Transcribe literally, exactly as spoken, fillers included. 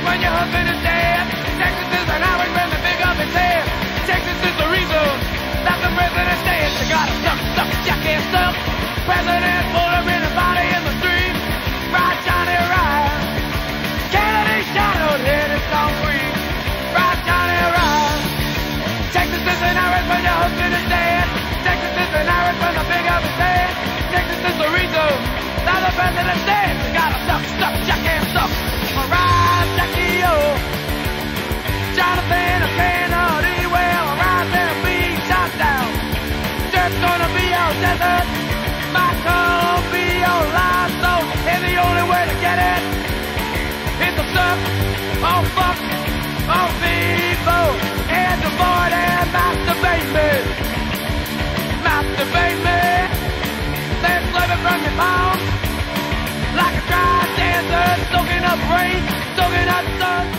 when your husband is dead. Texas is an hour when the big up his head. Texas is the reason that the president says you gotta suck, suck, jackass, suck. President pulled up in a body in the street. Ride, Johnny, ride. Kennedy shadowed head is gone free. Ride, Johnny, ride. Texas is an hour when your husband is dead. Texas is an hour when the big up his head. Texas is the reason that the president says you gotta suck, suck, jackass, suck. Ride, Jackie, oh. Jonathan, a Kennedy, well, rise and be shot down. Dirt's gonna be our desert. Michael be your life, so and the only way to get it is to suck, oh fuck, oh people, and avoid and masturbate me. Masturbate me. They're slipping from your palms like a dry desert, soaking up rain, soaking up sun.